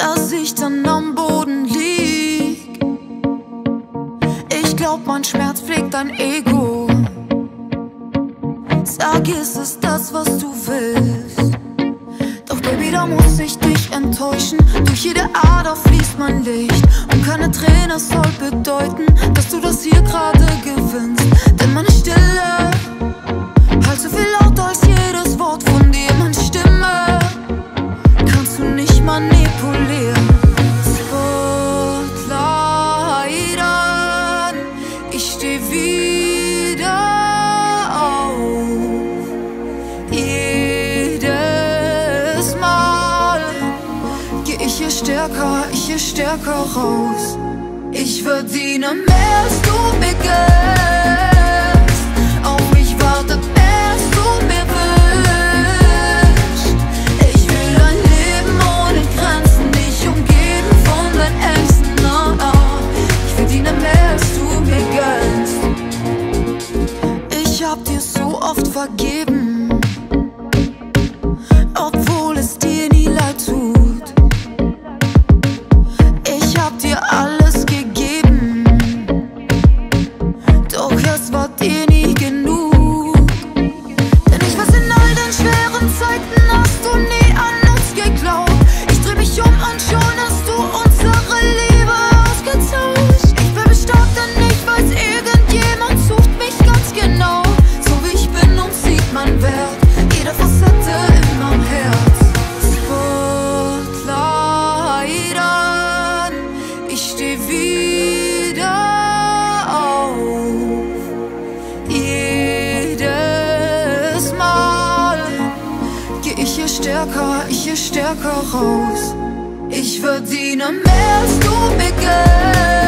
dass ich dann am Boden lieg. Ich glaub, mein Schmerz pflegt dein Ego. Sag, ist es das, was du willst? Doch Baby, da muss ich dich enttäuschen. Durch jede Ader fließt mein Licht. Und keine Träne soll bedeuten, dass du das hier gerade gewinnst. Denn meine Stille halt so viel lauter als jedes Wort von dir. Meine Stimme kannst du nicht manipulieren. Spotlight an, ich steh wieder auf. Jedes Mal geh ich hier stärker raus. Ich verdiene mehr, als du mir gönnst. Auf mich wartet mehr, als du mir wünschst. Ich will ein Leben ohne Grenzen, dich umgeben von deinen Ängsten. Ich verdiene mehr, als du mir gönnst. Ich hab dir so oft vergeben, obwohl es dir nie leid tut. Ich hab dir alles gegeben, doch es war dir nie genug. Denn ich weiß, in all den schweren Zeiten hast du nie an uns geglaubt. Ich dreh mich um und schon hast du unsere Liebe ausgetauscht. Ich bin stark, denn ich weiß, irgendjemand sucht mich ganz genau. So wie ich bin und sieht mein Wert, jede Facette in meinem Herz. Spotlight an, ich steh wieder auf. Jedes Mal geh ich hier stärker raus. Ich verdiene mehr, als du mir gönnst.